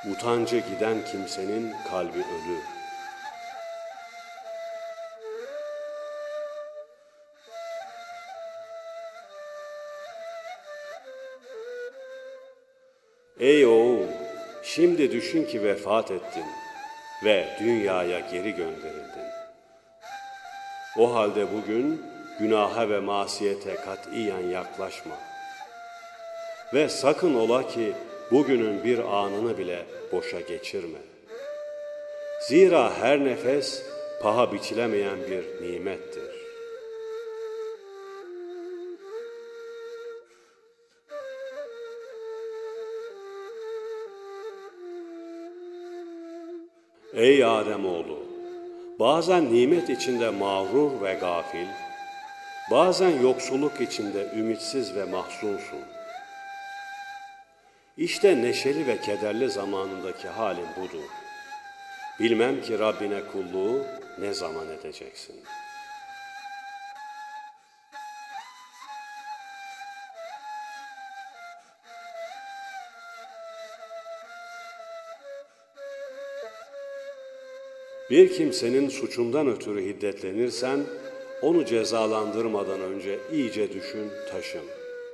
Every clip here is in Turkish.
Utancı giden kimsenin kalbi ölü. Ey oğul, şimdi düşün ki vefat ettin ve dünyaya geri gönderildin. O halde bugün günaha ve masiyete katiyen yaklaşma. Ve sakın ola ki bugünün bir anını bile boşa geçirme. Zira her nefes paha biçilemeyen bir nimettir. Ey Ademoğlu! Bazen nimet içinde mağrur ve gafil, bazen yoksulluk içinde ümitsiz ve mahzunsun. İşte neşeli ve kederli zamanındaki halin budur. Bilmem ki Rabbine kulluğu ne zaman edeceksin. Bir kimsenin suçundan ötürü hiddetlenirsen, onu cezalandırmadan önce iyice düşün, taşın.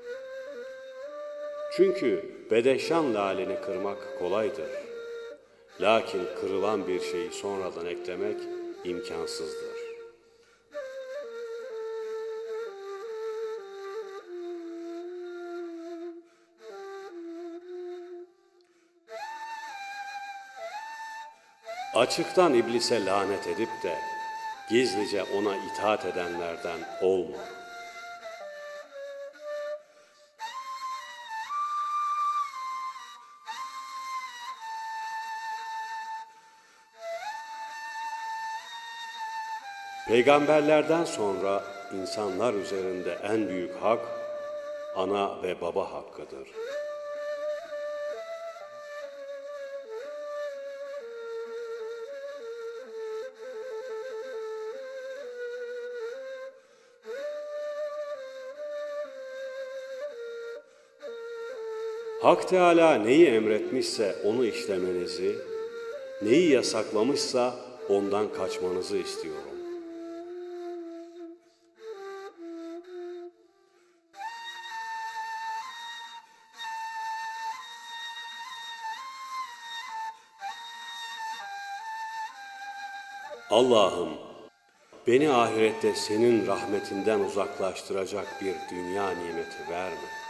Çünkü bedeşan laleni kırmak kolaydır. Lakin kırılan bir şeyi sonradan eklemek imkansızdır. Açıktan iblise lanet edip de gizlice ona itaat edenlerden olma. Peygamberlerden sonra insanlar üzerinde en büyük hak, ana ve baba hakkıdır. Hak Teâlâ neyi emretmişse onu işlemenizi, neyi yasaklamışsa ondan kaçmanızı istiyorum. Allah'ım, beni ahirette senin rahmetinden uzaklaştıracak bir dünya nimeti verme.